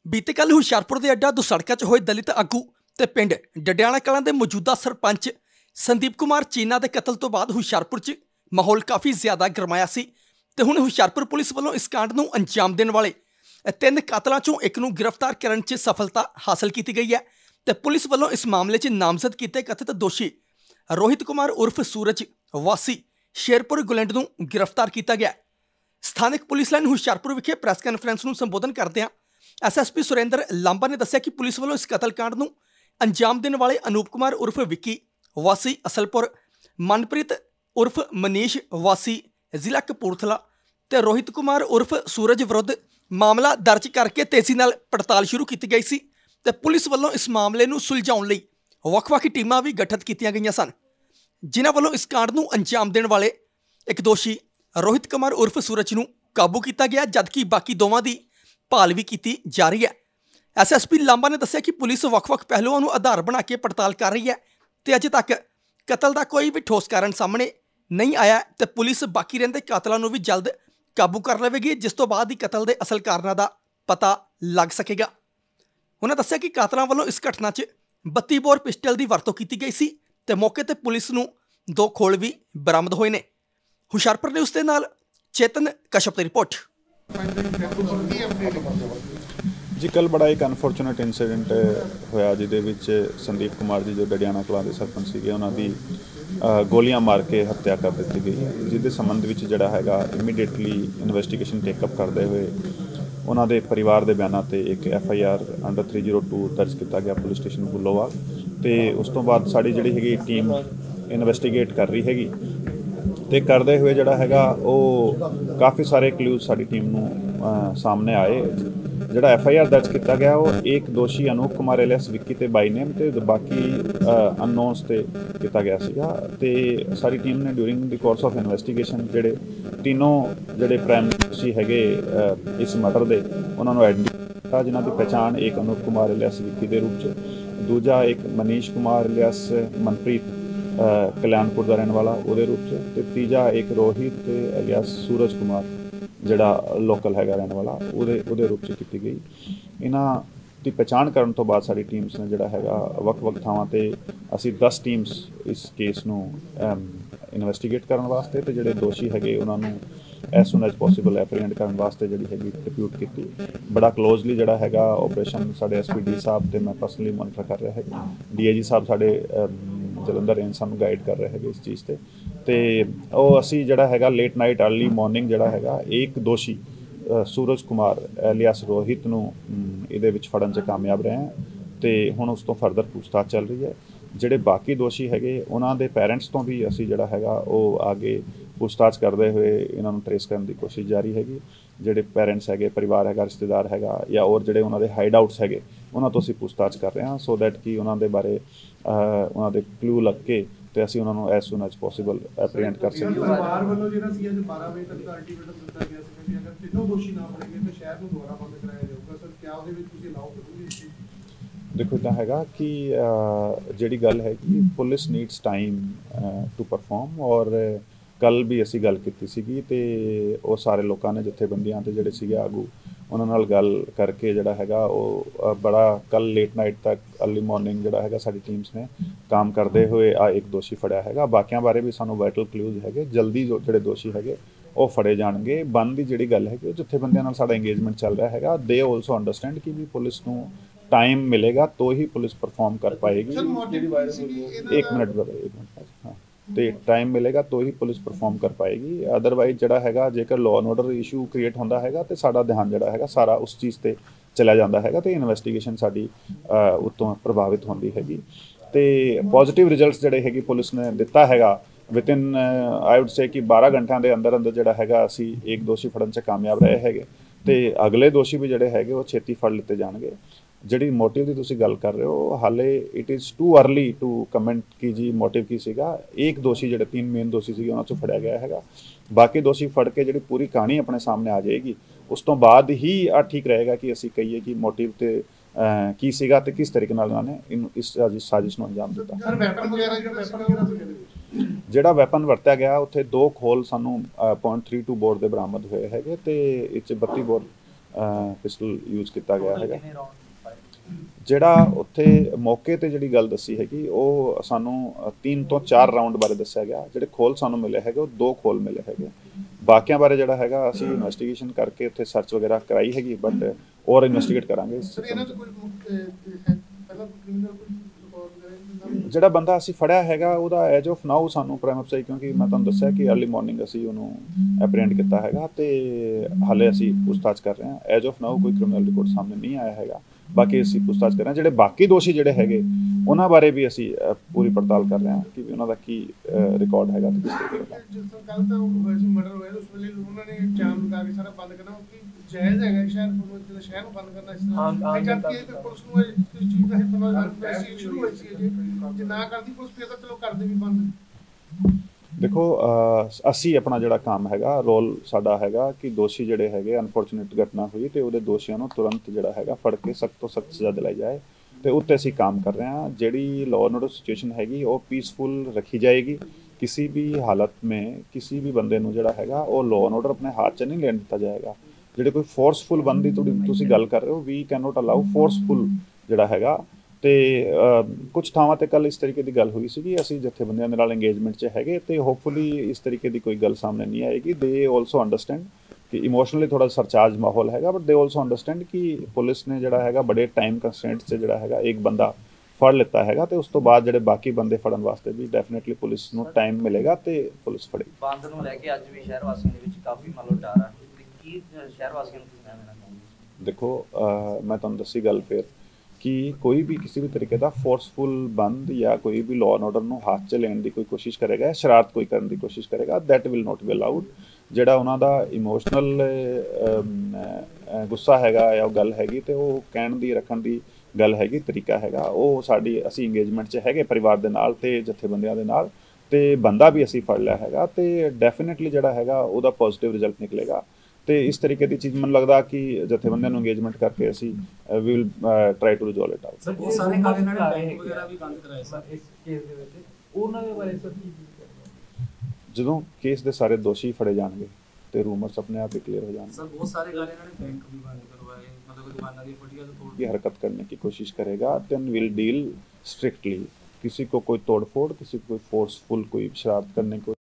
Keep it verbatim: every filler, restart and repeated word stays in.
बीते कल हुशियारपुर के अड्डा दुसड़का च होए दलित आगू ते पिंड डडियाला कलां के मौजूदा सरपंच संदीप कुमार चीना के कतल तो बाद हुशियारपुर च माहौल काफ़ी ज़्यादा गरमाया सी ते हुण हुशियारपुर पुलिस वालों इस कांड नूं अंजाम देने वाले तीन कातलों चों एक नूं गिरफ्तार करने च सफलता हासिल की गई है ते पुलिस वालों इस मामले च नामजद किए कथित दोषी रोहित कुमार उर्फ सूरज वासी शेरपुर गुलैंड नूं गिरफ्तार किया गया। स्थानिक पुलिस लाइन हुशियारपुर विखे प्रैस कानफ्रेंस नूं संबोधन करदिआं S S P Surendra Lamba ने दस्सिया कि पुलिस वालों इस कतलकांड नूं अंजाम देने वाले अनूप कुमार उर्फ विक्की वासी असलपुर, मनप्रीत उर्फ मनीष वासी जिला कपूरथला ते रोहित कुमार उर्फ सूरज विरुद्ध मामला दर्ज करके तेजी नाल पड़ताल शुरू की गई सी ते पुलिस वालों इस मामले नूं सुलझाउण लई वख-वख टीमां भी गठित कीतीआं गईआं सन, जिन्हां वालों इस कांड नूं अंजाम देने वाले एक दोषी रोहित कुमार उर्फ सूरज नूं काबू किया गया, जबकि बाकी दोवां दी भाल भी की जा रही है। एस एस पी लांबा ने दस्सिया कि पुलिस वख-वख पहलुओं नूं आधार बना के पड़ताल कर रही है ते अजे तक कतल का कोई भी ठोस कारण सामने नहीं आया ते पुलिस बाकी रहिंदे कातलां नूं भी जल्द काबू कर लवेगी, जिस तो बाद ही कतल के असल कारणों का पता लग सकेगा। उन्होंने दस्सिया कि कातलां वालों इस घटना च बत्ती बोर पिस्टल की वरतों की गई सी ते मौके ते पुलिस नूं दो खोल भी बरामद होए ने। हुशियारपुर न्यूज़ के नाल चेतन कश्यप की रिपोर्ट। जी कल बड़ा एक अनफॉर्चुनेट इंसीडेंट होया जिहदे विच संदीप कुमार जी जो डडियाना कलां दे सरपंच सीगे उन्हां दी गोलियां मार के हत्या कर दी गई, जिहदे संबंध विच जिहड़ा हैगा इमीडिएटली इन्वेस्टिगेशन टेकअप करते हुए उन्हां दे परिवार दे बयानां ते एक F I R under three zero two दर्ज किया गया पुलिस स्टेशन बुलोवाल ते उस तो बाद साडी जिहड़ी हैगी टीम इन्वेस्टिगेट कर रही हैगी ते करदे हुए जिहड़ा हैगा ओह काफ़ी सारे क्लूज साडी टीम नूं सामने आए। जिहड़ा एफ आई आर दर्ज किया गया वो एक दोषी अनूप कुमार एलियास विक्की ते बाई नेम ते बाकी अननोन्स ते किया गया सीगा ते सारी टीम ने during the course of investigation जिहड़े तीनों जिहड़े प्राइम दोषी हैगे इस मर्डर दे उन्हां नूं आइडेंटिफाई किया, जिन्हां दी पहचान एक अनूप कुमार एलियास विक्की के रूप च, दूजा एक मनीष कुमार एलियास मनप्रीत कल्याणपुर का रहने वाला वो रूप से, ते तीजा एक रोहित एलियास सूरज कुमार जिहड़ा लोकल हैगा रहने वाला वो रूप से की गई। इन्हां दी पहचान करने तो बाद साडी टीम्स ने जिहड़ा हैगा वख-वख थावां ते असीं दस टीम्स इस केस नूं इन्वेस्टिगेट करने वास्ते ते जिहड़े दोषी हैगे उन्हां नूं as soon as possible apprehend करने वास्ते जिहड़ी हैगी डिप्यूट की बड़ा क्लोजली जिहड़ा हैगा ऑपरेशन साडे एस पी डी साहब ते मैं पर्सनली मॉनिटर कर रहा है, डी आई जी साहब साडे जलंधर रेंज सानूं गाइड कर रहे हैं इस चीज़ से ते ਉਹ ਅਸੀਂ ਜਿਹੜਾ ਹੈਗਾ ਲੇਟ ਨਾਈਟ अर्ली मॉर्निंग ਜਿਹੜਾ ਹੈਗਾ एक दोषी सूरज कुमार एलियास रोहित ਨੂੰ ਇਹਦੇ ਵਿੱਚ ਫੜਨ 'ਚ ਕਾਮਯਾਬ ਰਹੇ ਹਾਂ ਤੇ ਹੁਣ ਉਸ ਤੋਂ ਫਰਦਰ ਪੁੱਛਤਾਛ ਚੱਲ ਰਹੀ ਹੈ। ਜਿਹੜੇ ਬਾਕੀ ਦੋਸ਼ੀ ਹੈਗੇ ਉਹਨਾਂ ਦੇ ਪੈਰੈਂਟਸ ਤੋਂ ਵੀ ਅਸੀਂ ਜਿਹੜਾ ਹੈਗਾ ਉਹ ਅੱਗੇ ਪੁੱਛਤਾਛ ਕਰਦੇ ਹੋਏ ਇਹਨਾਂ ਨੂੰ ਟ੍ਰੇਸ ਕਰਨ ਦੀ ਕੋਸ਼ਿਸ਼ ਜਾਰੀ ਹੈਗੀ। ਜਿਹੜੇ ਪੈਰੈਂਟਸ ਹੈਗੇ ਪਰਿਵਾਰ ਹੈਗਾ ਰਿਸ਼ਤੇਦਾਰ ਹੈਗਾ ਜਾਂ ਹੋਰ ਜਿਹੜੇ ਉਹਨਾਂ ਦੇ ਹਾਈਡ ਆਊਟਸ ਹੈਗੇ ਉਹਨਾਂ ਤੋਂ ਅਸੀਂ ਪੁੱਛਤਾਛ ਕਰ ਰਹੇ ਹਾਂ ਸੋ ਦੈਟ ਕਿ ਉਹਨਾਂ ਦੇ ਬਾਰੇ ਉਹਨਾਂ ਦੇ ਕਲੂ ਲੱਗ ਕੇ ਤੇ ਅਸੀਂ ਉਹਨਾਂ ਨੂੰ as soon as possible apprehend ਕਰ ਸਕੀਏ। ਪਰਿਵਾਰ ਵੱਲੋਂ ਜਿਹੜਾ ਸੀ ਅੱਜ ਬਾਰਾਂ ਵਜੇ ਤੱਕ ਦਾ ਅਲਟੀਮੇਟਮ ਦਿੱਤਾ ਗਿਆ ਸੀ ਕਿ ਅਗਰ ਤਿੰਨੋਂ ਦੋਸ਼ੀ ਨਾ ਫੜੇਗੇ ਤਾਂ ਸ਼ਹਿਰ ਨੂੰ ਦੁਬਾਰਾ ਬੰਦ ਕਰਾਇਆ ਜਾਊਗਾ। ਸਰ ਕਿਆ ਉਹਦੇ ਵਿੱਚ ਤੁਸੀਂ ਅਲਾਉ ਕਰੋਗੇ? देखो इतना हैगा कि जिहड़ी गल है कि police needs time to perform और कल भी असी गल कीती सीगी ते वो सारे लोगों ने जथेबंदियां ते जिहड़े सीगे आगू उन्हां नाल गल करके जिहड़ा हैगा वो बड़ा कल लेट नाइट तक अर्ली मॉर्निंग जिहड़ा हैगा साडी टीम्स ने काम करते हुए आ एक दोषी फड़िया हैगा। बाकियां बारे भी सानूं वाइटल क्लूज हैगे, जल्दी जो जिहड़े दोषी हैगे वो फड़े जाणगे। बंद दी जिहड़ी गल हैगी जथेबंदियां नाल साडा इंगेजमेंट चल रहा हैगा, दे ऑल्सो अंडरस्टैंड कि भी पुलिस नूं टाइम मिलेगा तो ही पुलिस परफॉर्म कर पाएगी। एक मिनट ब्रदर एक मिनट हाँ तो टाइम मिलेगा तो ही पुलिस परफॉर्म कर पाएगी, अदरवाइज जिहड़ा हैगा जेकर law and order issue create होंदा हैगा तो साडा ध्यान जिहड़ा हैगा सारा उस चीज़ ते चला जाता हैगा तो इन्वेस्टिगेशन साडी उत्तों प्रभावित होंदी हैगी। तो पॉजिटिव रिजल्ट्स जिहड़े हैगी पुलिस ने दिता हैगा with in I would say कि बारह घंटिया के अंदर अंदर जिहड़ा हैगा असी एक दोषी फड़न च कामयाब रहे हैगे तो अगले दोषी भी जिहड़े हैगे वो छेती फड़ लिते जाणगे। ਜਿਹੜੀ मोटिव की तुसीं गल कर रहे हो हाले it is too early to comment कि जी मोटिव की सीगा। एक दोषी जिहड़े तीन मेन दोषी सीगे उन्हां चों फड़िया गया हैगा, बाकी दोषी फड़ के जिहड़ी पूरी कहानी अपने सामने आ जाएगी उस तो बाद ही आ ठीक रहेगा कि असीं कहीए कि मोटिव ते की सीगा ते किस तरीके नाल उन्होंने इस साजिश नूं अंजाम दिता। जिहड़ा वैपन वरत्या गया उत्थे दो खोल सानूं पॉइंट थ्री टू बोर दे बरामद होए हैगे ते इस बत्ती बोर ਪਿਸਟਲ ਯੂਜ਼ ਕੀਤਾ ਗਿਆ ਹੈਗਾ। ਜਿਹੜਾ ਉੱਥੇ ਮੌਕੇ ਤੇ ਜਿਹੜੀ ਗੱਲ ਦੱਸੀ ਹੈਗੀ ਉਹ ਸਾਨੂੰ ਤਿੰਨ ਤੋਂ ਚਾਰ ਰਾਉਂਡ ਬਾਰੇ ਦੱਸਿਆ ਗਿਆ। ਜਿਹੜੇ ਖੋਲ ਸਾਨੂੰ ਮਿਲੇ ਹੈਗੇ ਉਹ ਦੋ ਖੋਲ ਮਿਲੇ ਹੈਗੇ। ਬਾਕੀਆਂ ਬਾਰੇ ਜਿਹੜਾ ਹੈਗਾ ਅਸੀਂ ਇਨਵੈਸਟੀਗੇਸ਼ਨ ਕਰਕੇ ਉੱਥੇ ਸਰਚ ਵਗੈਰਾ ਕਰਾਈ ਹੈਗੀ, ਬਟ ਹੋਰ ਇਨਵੈਸਟੀਗੇਟ ਕਰਾਂਗੇ। ਸਰ ਇਹਨਾਂ ਚ ਕੋਈ ਮੁੱਖ, ਅਹ, ਹੈ ਪਹਿਲਾਂ ਕ੍ਰਿਮੀਨਲ ਕੋਈ ਰਿਕਾਰਡ ਵਗੈਰਾ ਜਿਹੜਾ ਬੰਦਾ ਅਸੀਂ ਫੜਿਆ ਹੈਗਾ ਉਹਦਾ ਐਜ ਆਫ ਨਾਊ ਸਾਨੂੰ ਪ੍ਰਾਈਮਰੀ, ਕਿਉਂਕਿ ਮੈਂ ਤੁਹਾਨੂੰ ਦੱਸਿਆ ਕਿ ਅਰਲੀ ਮਾਰਨਿੰਗ ਅਸੀਂ ਉਹਨੂੰ ਐਪਰੀਹੈਂਡ ਕੀਤਾ ਹੈਗਾ ਤੇ ਹਾਲੇ ਅਸੀਂ ਪੁੱਛਤਾਛ ਕਰ ਰਹੇ ਹਾਂ। ਐਜ ਆਫ ਨਾਊ ਕੋਈ ਕ੍ਰਿਮੀਨਲ ਰਿਕਾਰਡ ਸਾਹਮਣੇ ਨਹੀਂ ਆਇਆ ਹੈਗਾ। ਬਾਕੀ ਅਸੀਂ ਪੁੱਛਤਾਛ ਕਰ ਰਹੇ ਹਾਂ। ਜਿਹੜੇ ਬਾਕੀ ਦੋਸ਼ੀ ਜਿਹੜੇ ਹੈਗੇ ਉਹਨਾਂ ਬਾਰੇ ਵੀ ਅਸੀਂ ਅ, ਪੂਰੀ ਪੜਤਾਲ ਕਰ ਰਹੇ ਹਾਂ ਕਿ ਵੀ ਉਹਨਾਂ ਦਾ ਕੀ ਰਿਕਾਰਡ ਹੈਗਾ ਤੇ ਕਿਸ ਤਰੀਕੇ ਦਾ। ਜਿਸ ਤਰ੍ਹਾਂ ਕੱਲ ਤਾਂ ਹੋਇਆ ਸੀ ਮਰਡਰ ਹੋਇਆ, ਉਸ ਵੇਲੇ ਉਹਨਾਂ ਨੇ ਜਾਮ ਲਗਾ ਕੇ ਸਾਰਾ ਬੰਦ ਕਰਨਾ ਕਿ ਜਾਇਜ਼ ਹੈਗਾ ਸ਼ਹਿਰ ਨੂੰ, ਜਦੋਂ ਸ਼ਹਿਰ ਨੂੰ ਬੰਦ ਕਰਨਾ ਇਸ ਤਰ੍ਹਾਂ ਜਦ ਕਿ ਇਹ ਪੁਲਿਸ ਨੂੰ ਇਸ ਚੀਜ਼ ਦਾ ਪਤਾ ਲੱਗ ਸੀ ਸ਼ੁਰੂ ਹੋਈ ਸੀ ਜੇ ਜੇ ਨਾ ਕਰਦੀ ਪੁਲਿਸ ਫਿਰ ਤਾਂ ਚਲੋ ਕਰਦੇ ਵੀ ਬੰਦ। ਦੇਖੋ ਅ, ਅਸੀਂ ਆਪਣਾ ਜਿਹੜਾ ਕੰਮ ਹੈਗਾ, ਰੋਲ ਸਾਡਾ ਹੈਗਾ ਕਿ ਦੋਸ਼ੀ ਜਿਹੜੇ ਹੈਗੇ ਅਨਫੋਰਚੂਨੇਟ ਘਟਨਾ ਹੋਈ ਤੇ ਉਹਦੇ ਦੋਸ਼ੀਆਂ ਨੂੰ ਤੁਰੰਤ ਜਿਹੜਾ ਹੈਗਾ ਫੜ ਕੇ ਸਖਤ ਤੋਂ ਸਖਤ ਸਜ਼ਾ ਦਿਲਾਈ ਜਾਏ ਤੇ ਉੱਤੇ ਅਸੀਂ ਕੰਮ ਕਰ ਰਹੇ ਹਾਂ। ਜਿਹੜੀ ਲਾਅ ਐਂਡ ਆਰਡਰ ਸਿਚੁਏਸ਼ਨ ਹੈਗੀ ਉਹ ਪੀਸਫੁਲ ਰੱਖੀ ਜਾਏਗੀ। ਕਿਸੇ ਵੀ ਹਾਲਤ में ਕਿਸੇ ਵੀ ਬੰਦੇ ਨੂੰ ਜਿਹੜਾ ਹੈਗਾ ਉਹ ਲਾਅ ਐਂਡ ਆਰਡਰ ਆਪਣੇ ਹੱਥ 'ਚ ਨਹੀਂ ਲੈਣ ਦਿੱਤਾ ਜਾਏਗਾ। ਜਿਹੜੇ ਕੋਈ ਫੋਰਸਫੁਲ ਬੰਦੀ ਤੁਹਾਡੀ ਤੁਸੀਂ ਗੱਲ ਕਰ ਰਹੇ ਹੋ, we can not allow forceful ਜਿਹੜਾ ਹੈਗਾ। ਤੇ ਕੁਝ ਥਾਵਾਂ ਤੇ ਕੱਲ ਇਸ ਤਰੀਕੇ ਦੀ ਗੱਲ ਹੋਈ ਸੀ ਕਿ ਅਸੀਂ ਜਥੇਬੰਦੀਆਂ ਦੇ ਨਾਲ ਇੰਗੇਜਮੈਂਟ 'ਚ ਹੈਗੇ ਤੇ ਹੋਪਫੁਲੀ ਇਸ ਤਰੀਕੇ ਦੀ ਕੋਈ ਗੱਲ ਸਾਹਮਣੇ ਨਹੀਂ ਆਏਗੀ। ਦੇ ਆਲਸੋ ਅੰਡਰਸਟੈਂਡ ਕਿ ਇਮੋਸ਼ਨਲੀ ਥੋੜਾ ਸਰਚਾਰਜ ਮਾਹੌਲ ਹੈਗਾ, ਬਟ ਦੇ ਆਲਸੋ ਅੰਡਰਸਟੈਂਡ ਕਿ ਪੁਲਿਸ ਨੇ ਜਿਹੜਾ ਹੈਗਾ ਬੜੇ ਟਾਈਮ ਕੰਸਟ੍ਰੇਂਟ 'ਚ ਜਿਹੜਾ ਹੈਗਾ ਇੱਕ ਬੰਦਾ ਫੜ ਲਿੱਤਾ ਹੈਗਾ ਤੇ ਉਸ ਤੋਂ ਬਾਅਦ ਜਿਹੜੇ ਬਾਕੀ ਬੰਦੇ ਫੜਨ ਵਾਸਤੇ ਵੀ ਡੈਫੀਨੇਟਲੀ ਪੁਲਿਸ ਨੂੰ ਟਾਈਮ ਮਿਲੇਗਾ ਤੇ ਪੁਲਿਸ ਫੜੇਗੀ। ਬੰਦ ਨੂੰ ਲੈ ਕੇ ਅੱਜ ਵੀ ਸ਼ਹਿਰ ਵਾਸੀਆਂ ਦੇ ਵਿੱਚ ਕਾਫੀ ਮੰਨ ਲਓ ਡਰ ਆ ਤੇ ਕੀ ਸ਼ਹਿਰ ਵਾਸੀਆਂ ਨੂੰ ਕੀ ਕਹਿਣਾ ਚਾਹੁੰਦੇ? ਦੇਖੋ ਅ, ਮੈਂ ਤੁਹਾਨੂੰ ਦੱਸੀ ਗੱਲ ਫਿਰ ਕਿ ਕੋਈ ਵੀ ਕਿਸੇ ਵੀ ਤਰੀਕੇ ਦਾ ਫੋਰਸਫੁਲ ਬੰਦ ਜਾਂ ਕੋਈ ਵੀ ਲਾਅ ਐਂਡ ਆਰਡਰ ਨੂੰ ਹੱਥ 'ਚ ਲੈਣ ਦੀ ਕੋਈ ਕੋਸ਼ਿਸ਼ ਕਰੇਗਾ, ਸ਼ਰਾਰਤ ਕੋਈ ਕਰਨ ਦੀ ਕੋਸ਼ਿਸ਼ ਕਰੇਗਾ, that will not be allowed. ਜਿਹੜਾ ਉਹਨਾਂ ਦਾ ਇਮੋਸ਼ਨਲ ਗੁੱਸਾ ਹੈਗਾ ਜਾਂ ਉਹ ਗੱਲ ਹੈਗੀ ਤੇ ਉਹ ਕਹਿਣ ਦੀ ਰੱਖਣ ਦੀ ਗੱਲ ਹੈਗੀ, ਤਰੀਕਾ ਹੈਗਾ, ਉਹ ਸਾਡੀ ਅਸੀਂ ਇੰਗੇਜਮੈਂਟ 'ਚ ਹੈਗੇ ਪਰਿਵਾਰ ਦੇ ਨਾਲ ਤੇ ਜਥੇਬੰਦੀਆਂ ਦੇ ਨਾਲ ਤੇ ਬੰਦਾ ਵੀ ਅਸੀਂ ਫੜ ਲਿਆ ਹੈਗਾ ਤੇ ਡੈਫੀਨੇਟਲੀ ਜਿਹੜਾ ਹੈਗਾ ਉਹਦਾ ਪੋਜ਼ਿਟਿਵ ਰਿਜ਼ਲਟ ਨਿਕਲੇਗਾ। ਤੇ ਇਸ ਤਰੀਕੇ ਦੀ ਚੀਜ਼ ਮੈਨੂੰ ਲੱਗਦਾ ਕਿ ਜਥੇਬੰਦੀਆਂ ਨੂੰ ਇੰਗੇਜਮੈਂਟ ਕਰਕੇ ਅਸੀਂ ਵੀ will try to resolve it out. Sir ਉਹ ਸਾਰੇ ਕਾਲੇ ਨਾਲ ਬੈਂਕ ਵਗੈਰਾ ਵੀ ਬੰਦ ਕਰਾਏ ਸਰ ਇਸ ਕੇਸ ਦੇ ਵਿੱਚ, ਉਹਨਾਂ ਦੇ ਬਾਰੇ ਸਰ ਕੀ ਜਦੋਂ ਕੇਸ ਦੇ ਸਾਰੇ ਦੋਸ਼ੀ ਫੜੇ ਜਾਣਗੇ ਤੇ ਰੂਮਰਸ ਆਪਣੇ ਆਪ ਹੀ ਕਲੀਅਰ ਹੋ ਜਾਣਗੇ। ਸਰ ਬਹੁਤ ਸਾਰੇ ਕਾਲੇ ਨਾਲ ਬੈਂਕ ਵੀ ਬੰਦ ਕਰਵਾਏ, मतलब दुकानों की फटिया तो तोड़ की हरकत करने की कोशिश करेगा, देन विल डील स्ट्रिक्टली। किसी को कोई तोड़फोड़, किसी को कोई फोर्सफुल कोई शरारत करने को